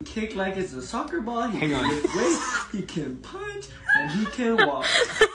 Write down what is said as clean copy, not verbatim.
kick like it's a soccer ball. He Hang can on. lift weights. He can punch and he can walk.